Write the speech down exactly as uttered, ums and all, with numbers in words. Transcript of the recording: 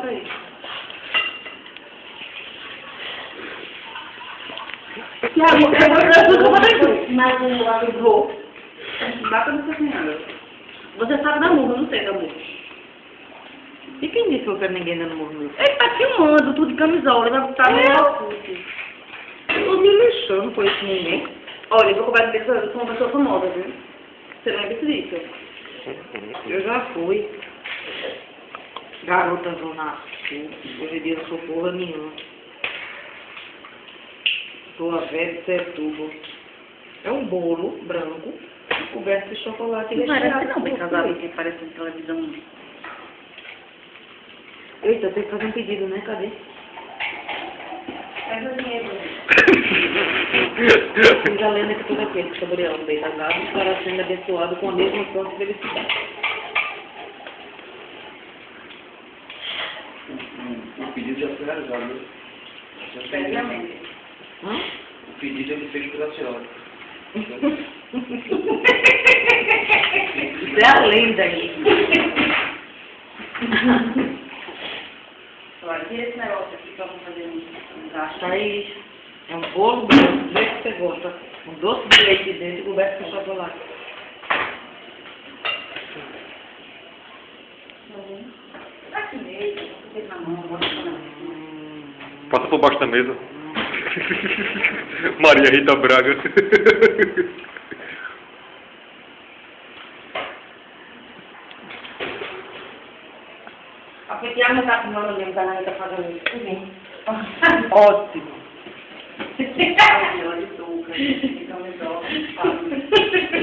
Peraí. Mas o alugou. Bata nessa senhora. Você sabe da murra, não sei da murra. E quem disse que eu quero ninguém dando murro? Ele tá filmando, tudo de camisola, ele vai botar no meu. Eu tô me lixando, não conheço ninguém. Olha, eu vou cobrar de pessoa, eu sou uma pessoa famosa, viu? Você não é disso. Eu já fui. Garota Zona Sul. Hoje em dia não sou porra nenhuma. Sou a velha de Setúbal. É um bolo branco, coberto de chocolate. Não parece recheado não, com bem casado, doce. que parece de televisão. Eita, tem que fazer um pedido, né? Cadê? Pega o dinheiro. Diz a lenda que todo aquele que saborear um bem casado estará sendo abençoado com a mesma sorte e felicidade. O pedido já foi realizado, né? Já foi Previamente. Hã? O pedido ele fez pela senhora. Isso é a lenda aí. Olha, tira esse negócio aqui pra eu fazer um gasto. Tá aí. É um bolo branco, do jeito que você gosta. Um doce de leite dentro coberto com chocolate. Aqui mesmo, eu na mão, bota na mão. Passa por baixo da mesa. Maria Rita Braga. A Petiana não tá com o nome mesmo, da Nani tá fazendo isso. Tudo bem. Ótimo. Ai, olha, Duca. Então, me dó.